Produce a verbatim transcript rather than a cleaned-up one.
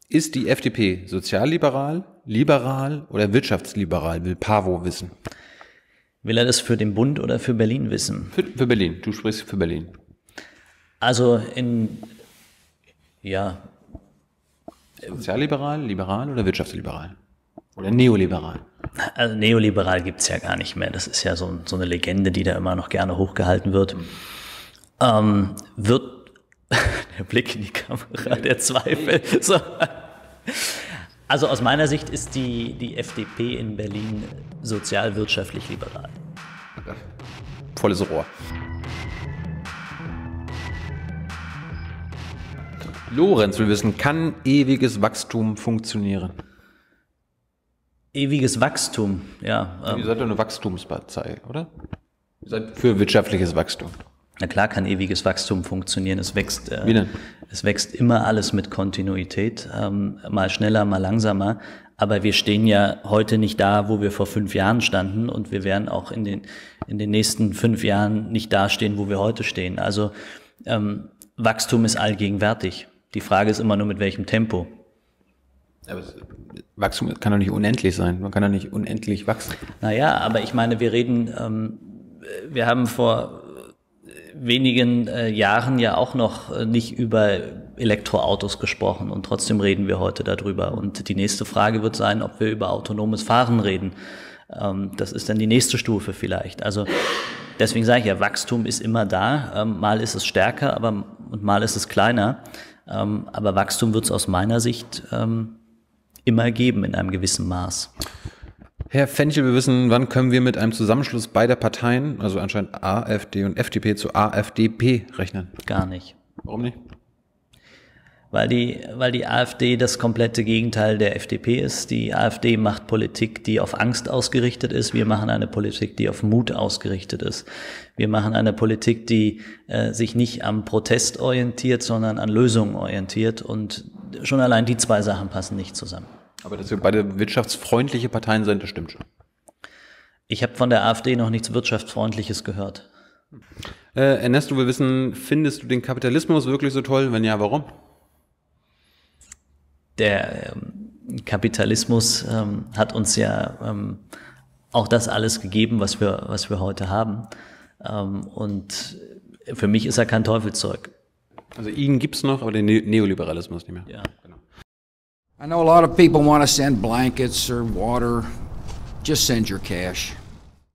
Ist die F D P sozialliberal, liberal oder wirtschaftsliberal, will Pavo wissen. Will er das für den Bund oder für Berlin wissen? Für, für Berlin, du sprichst für Berlin. Also in, ja. Sozialliberal, liberal oder wirtschaftsliberal? Oder neoliberal? Also neoliberal gibt es ja gar nicht mehr. Das ist ja so, so eine Legende, die da immer noch gerne hochgehalten wird. Mhm. Ähm, wird der Blick in die Kamera, der Zweifel. So. Also aus meiner Sicht ist die, die F D P in Berlin sozial-wirtschaftlich liberal. Volles Rohr. Lorenz will wissen, kann ewiges Wachstum funktionieren? Ewiges Wachstum, ja. Ihr seid doch eine Wachstumspartei, oder? Ihr seid für wirtschaftliches Wachstum. Na klar kann ewiges Wachstum funktionieren. Es wächst, äh, Wie denn? Es wächst immer alles mit Kontinuität, ähm, mal schneller, mal langsamer. Aber wir stehen ja heute nicht da, wo wir vor fünf Jahren standen, und wir werden auch in den, in den nächsten fünf Jahren nicht da stehen, wo wir heute stehen. Also ähm, Wachstum ist allgegenwärtig. Die Frage ist immer nur, mit welchem Tempo. Aber Wachstum kann doch nicht unendlich sein. Man kann doch nicht unendlich wachsen. Naja, aber ich meine, wir reden, ähm, wir haben vor wenigen äh, Jahren ja auch noch äh, nicht über Elektroautos gesprochen, und trotzdem reden wir heute darüber. Und die nächste Frage wird sein, ob wir über autonomes Fahren reden. Ähm, das ist dann die nächste Stufe vielleicht. Also deswegen sage ich ja, Wachstum ist immer da. Ähm, mal ist es stärker, aber und mal ist es kleiner. Ähm, aber Wachstum wird es aus meiner Sicht ähm, immer geben in einem gewissen Maß. Herr Fenchel, wir wissen, wann können wir mit einem Zusammenschluss beider Parteien, also anscheinend AfD und F D P, zu AfDP rechnen? Gar nicht. Warum nicht? Weil die, weil die AfD das komplette Gegenteil der F D P ist. Die AfD macht Politik, die auf Angst ausgerichtet ist. Wir machen eine Politik, die auf Mut ausgerichtet ist. Wir machen eine Politik, die äh, sich nicht am Protest orientiert, sondern an Lösungen orientiert. Und schon allein die zwei Sachen passen nicht zusammen. Aber dass wir beide wirtschaftsfreundliche Parteien sind, das stimmt schon. Ich habe von der AfD noch nichts Wirtschaftsfreundliches gehört. Äh, Ernesto will wissen, findest du den Kapitalismus wirklich so toll? Wenn ja, warum? Der ähm, Kapitalismus ähm, hat uns ja ähm, auch das alles gegeben, was wir, was wir heute haben. Ähm, und für mich ist er kein Teufelszeug. Also ihn gibt es noch, aber den ne Neoliberalismus nicht mehr. Ja. Genau. I know a lot of people want to send blankets or water. Just send your cash.